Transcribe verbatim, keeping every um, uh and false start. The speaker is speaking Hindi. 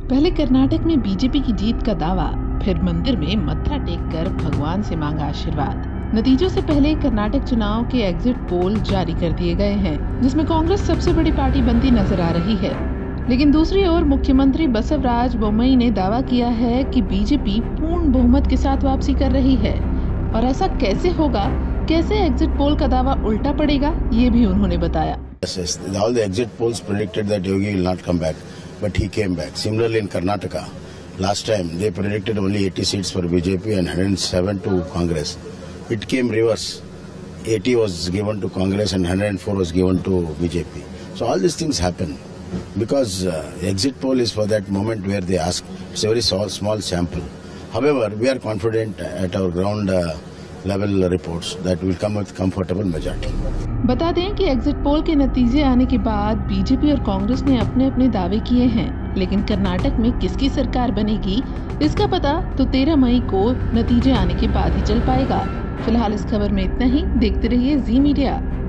पहले कर्नाटक में बीजेपी की जीत का दावा, फिर मंदिर में मत्था टेक कर भगवान से मांगा आशीर्वाद। नतीजों से पहले कर्नाटक चुनाव के एग्जिट पोल जारी कर दिए गए हैं, जिसमें कांग्रेस सबसे बड़ी पार्टी बनती नजर आ रही है। लेकिन दूसरी ओर मुख्यमंत्री बसवराज बोम्मई ने दावा किया है कि बीजेपी पूर्ण बहुमत के साथ वापसी कर रही है। और ऐसा कैसे होगा, कैसे एग्जिट पोल का दावा उल्टा पड़ेगा, ये भी उन्होंने बताया। Yes, yes. All the exit polls predicted that Yogi will not come back, but he came back. Similarly, in Karnataka, last time they predicted only eighty seats for B J P and one hundred seven to Congress. It came reverse. eighty was given to Congress and one hundred four was given to B J P. So all these things happen because uh, exit poll is for that moment where they ask. It's a very small, small sample. However, we are confident at our ground uh, level reports that will come with comfortable majority. बता दें कि एग्जिट पोल के नतीजे आने के बाद बीजेपी और कांग्रेस ने अपने अपने दावे किए हैं, लेकिन कर्नाटक में किसकी सरकार बनेगी, इसका पता तो तेरह मई को नतीजे आने के बाद ही चल पाएगा। फिलहाल इस खबर में इतना ही। देखते रहिए जी मीडिया।